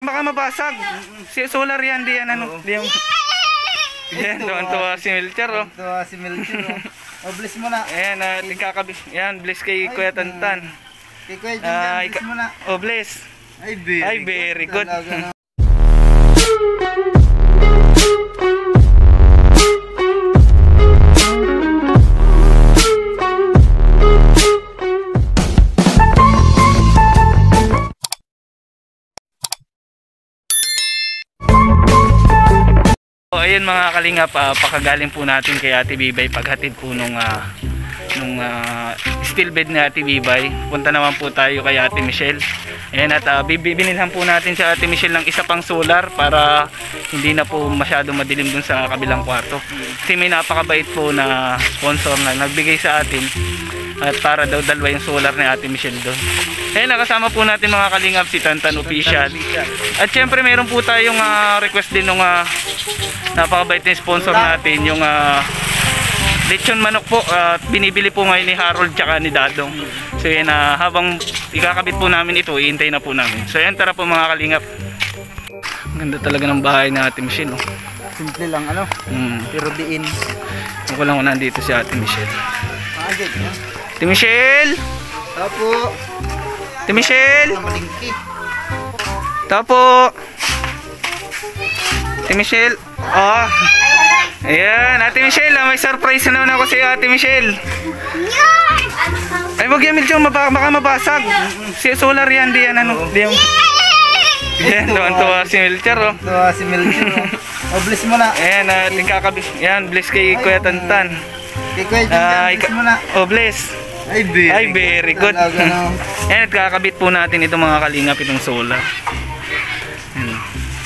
baka mabasag. Si solar yan, di yan ano. Di yan. Yan, tuwa si Melcher, oh. Tuwa si Melcher, oh. Oh, bless mo na. Ayan, tingkakabit. Yan, bless kay Kuya Tantan. Kay Kuya Tantan, bless mo na. Oh, bless. Ay, very good. So, ayun mga kalingap, pakagaling po natin kay Ate Bibay paghatid po nung steel bed ni Ate Bibay. Punta naman po tayo kay Ate Michelle. Ayan, at binilhan po natin si Ate Michelle ng isa pang solar para hindi na po masyado madilim dun sa kabilang kwarto. Kasi may napakabait po na sponsor na nagbigay sa atin at para daw dalawa yung solar ni Ate Michelle doon. Ayan, nakasama po natin mga kalingap si Tantan Official. At syempre meron po tayong request din nung napakabait na sponsor natin, yung lechon manok po. Binibili po ngayon ni Harold tsaka ni Dadong. So yan, habang ikakabit po namin ito, iintay na po namin. So yan, tara po mga kalingap. Ganda talaga ng bahay na Ate Michelle, oh. Simple lang ano, pero diin. Ako lang nandito si Ate Michelle. Ate Michelle! Tapo! Ate Michelle! Tapo! Ate Michelle! Oh! Ayan, Ate Michelle, may surprise na naman ako sa iyo, Ate Michelle. Ay, wag yan, Milcho, baka mabasag. Si solar yan, di yan ano. Di yan. Yan, tuwa si Melcher, oh. Tuwa si Melcher, oh. Oh, bless mo na. Ayan, tingkakabit. Yan, bless kay Kuya Tantan. Kay Kuya Tantan, bless mo na. Oh, bless. Ay, very good. Ayan, kakabit po natin itong mga kalingap, itong solar. Ayan.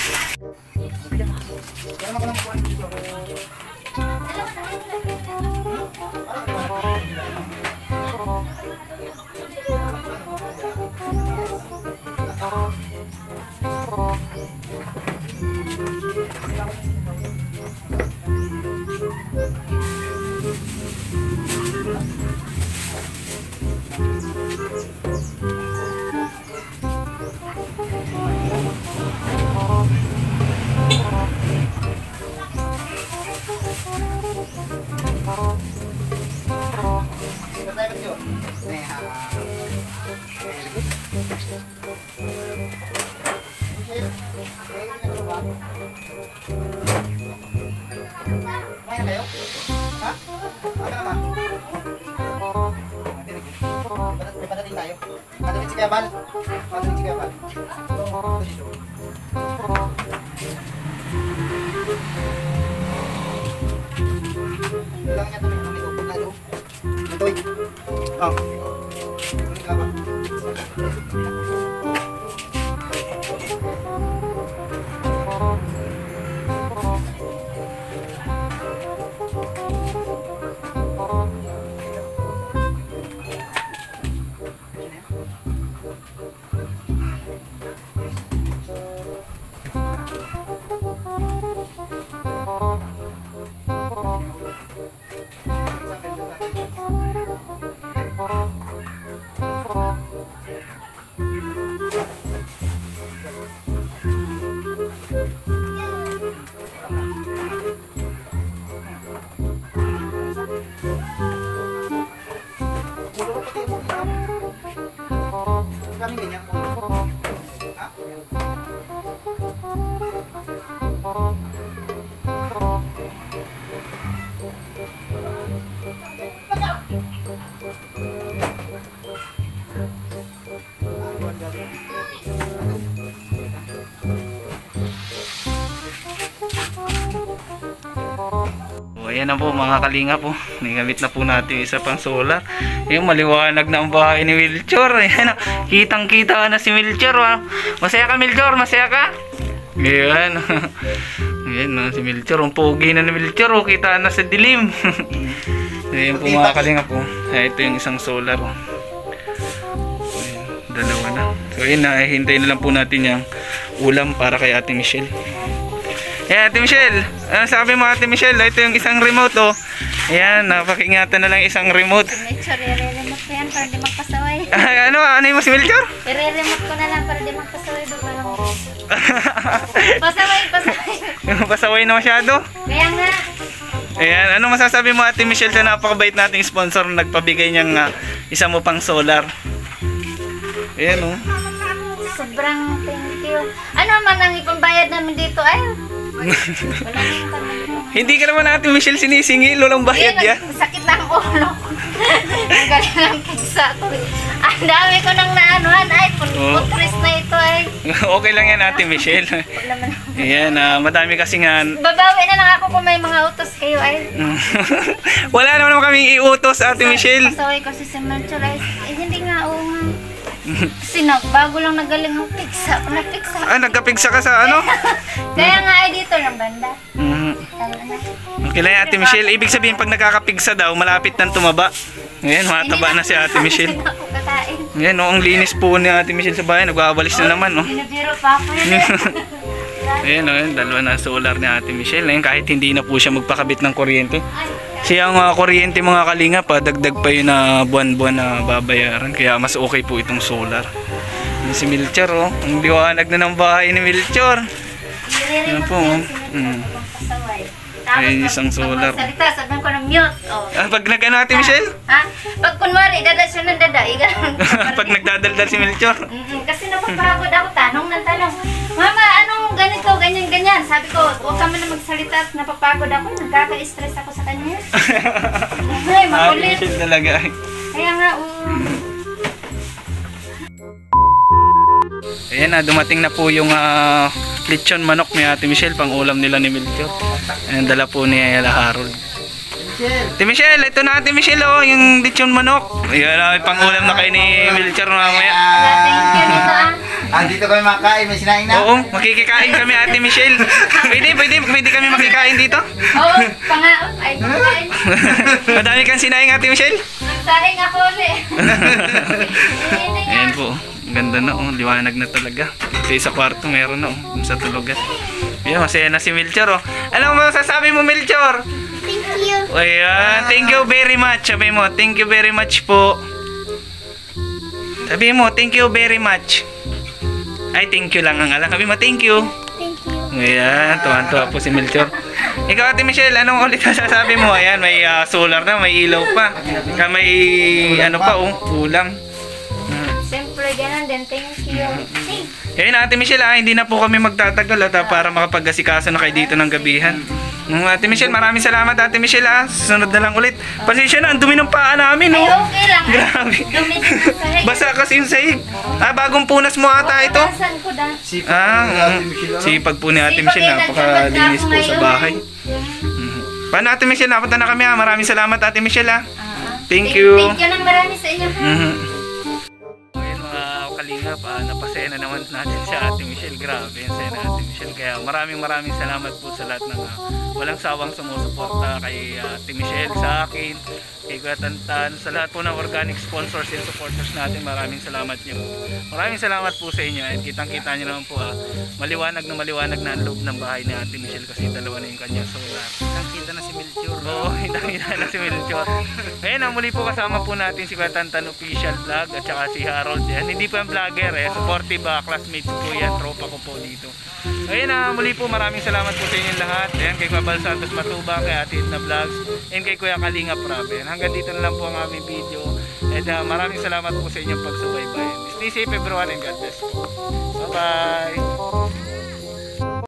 Ayan na po mga kalinga po. Nagamit na po natin isa pang solar. Yung maliwanag na ang bahay ni Melcher. Ayan, kitang kita na si Melcher. Masaya ka, Melcher? Masaya ka? Ayan. Ayan si Melcher. Ang pogi na ni Melcher. Kita na sa dilim. Ayan po mga kalinga po. Ito yung isang solar. Ayan, dalawa na. So ayan na. Hintayin na lang po natin yung ulam para kay Ate Michelle. Ayan, Ate Michelle. Ano sabi mo, Ate Michelle? Ito yung isang remote, oh. Ayan, napakingatan na lang isang remote. Sorry, remote ko yan para di magpasaway. Ano yung mas Melchor? I-remote ko na lang para di magpasaway doon lang. Pasaway. Pasaway na masyado. Kaya nga. Ayan, ano masasabi mo Ate Michelle sa napakabait nating sponsor na nagpabigay niyang isa mo pang solar? Ayan oh. Sobrang thank you. Ano man ang ipambayad namin dito? Ay, wala nang kami. Hindi ka naman Ate Michelle sinisingi, walang bayad yan. Sakit na ang ulo. Ang galing ng kisa ko. Ang dami ko nang naanuhan. Ay, putris na ito ay. Okay lang yan Ate Michelle. Wala man. Ayan, madami kasi nga. Babawi na lang ako kung may mga utos kayo ay. Wala naman kaming iutos Ate Michelle. Pasaway ko si Melchor ay. Hindi nga, oo nga. Kasi bago lang nagaling ng pigsa. Nagpigsa. Nagkapigsa ka sa ano? Kaya nga ay dito ng banda. Okay lang Ate Michelle. Ibig sabihin pag nagkakapigsa daw, malapit nang tumaba. Ngayon, mataba na si Ate Michelle. Hindi na ako kakain. Ngayon, ang linis po ni Ate Michelle sa bahay. Nagwawalis na naman, no? Binibiro pa ako yun. Ayan, dalawa na solar ni Ate Michelle. Ngayon, kahit hindi na po siya magpakabit ng kuryente. Siya ang kuryente mga kalinga pa, dagdag pa yun na buwan-buwan na babayaran. Kaya mas okay po itong solar. Yan si Melchor, oh. Ang liwanag na ng bahay ni Melchor. Yan po, oh. Ay, isang solar. Salita, sabihin ko ng mute. Oh. Pag nag-ano Ate Michelle? Ha? Pag kunwari, dada siya ng dada. Pag nagdadaldal si Melchor. Kasi napapagod ako, tanong ng tanong. Mama, anong ganito, ganyan. Sabi ko, huwag ka man na magsalita at napapagod ako. Nagkaka-stress ako sa kanya. Ay, Ate makulit. Michelle talaga. Kaya nga, Ayan na, dumating na po yung lechon manok ni Ate Michelle, pang ulam nila ni Melchor. Ayan, dala po ni Ayala Harold. Ate Michelle, ito na Ate Michelle, oh, yung lechon manok. Ayan, pang ulam na kayo ni Melchor mamaya. thank you nito Dito kami makain, may sinaing na. Oo, makikikain kami Ate Michelle. Pwede kami makikain dito. Oo, pangaon. Ay, pangaon. Madami kang sinaing Ate Michelle. Nagsaing ako ulit. Ayan po, ganda na oh, liwanag na talaga. Ito sa kwarto meron na oh, sa tulugan. Ayan, masaya na si Melchor oh. Ano mo masasabi mo Melchor? Thank you. Ayan, thank you very much. Sabi mo, thank you very much po. Sabi mo, thank you very much. Ay, thank you lang ang alam. Sabi mo, thank you. Thank you. Ayan, tuwan-tuwa po si Melchor. Ikaw Ate Michelle, anong ulit sasabi mo? Ayan, may solar na, may ilaw pa. May ano pa oh, ulam. Siyempre, ganun din. Thank you. Ayun Ate Michelle, hindi na po kami magtatagal para makapag-asikaso na kayo dito ng gabihan. Ate Michelle, maraming salamat Ate Michelle Susunod na lang ulit. Pasensya na, ang dumi ng paa namin Ay, oh. okay lang. Grabe. Dumi sa sahig. Basa kasi yung sahig. Bagong punas mo ata ito. Punasan ko da. Sipag po ni Ate Michelle, napakalinis po sa bahay. Paano Ate Michelle, napunta na kami Maraming salamat Ate Michelle Thank you. Thank you ng marami sa inyo Ayan mga kalingap, napasaya na naman natin si Ate Michelle. Grabe yung saya na Ate Michelle. Kaya maraming salamat po sa lahat ng walang sawang sumusuporta kay Ate Michelle, sa akin, kay Kuya Tantan, sa lahat po ng organic sponsors and supporters natin. Maraming salamat nyo. Maraming salamat po sa inyo. At kitang-kita nyo naman po maliwanag na ang loob ng bahay ni Ate Michelle kasi dalawa na yung kanyang solar. Nakita na si Melchor. Oo, hindi na si Melchor. Ngayon, muli po kasama po natin si Kuya Tantan Official Vlog at saka si Harold. Yan, hindi po yung vlogger supportive classmates ko yan, tropa ko po dito. Ngayon, muli po maraming salamat po sa inyong lahat. Ayan, kay Kuya Bal Santos Matubang, kay Ate Edna Vlogs, and kay Kuya Kalinga Prabe. Hanggang dito na lang po ang aming video. And maraming salamat po sa inyong pagsubaybay. Stay safe everyone and God bless po. Bye-bye!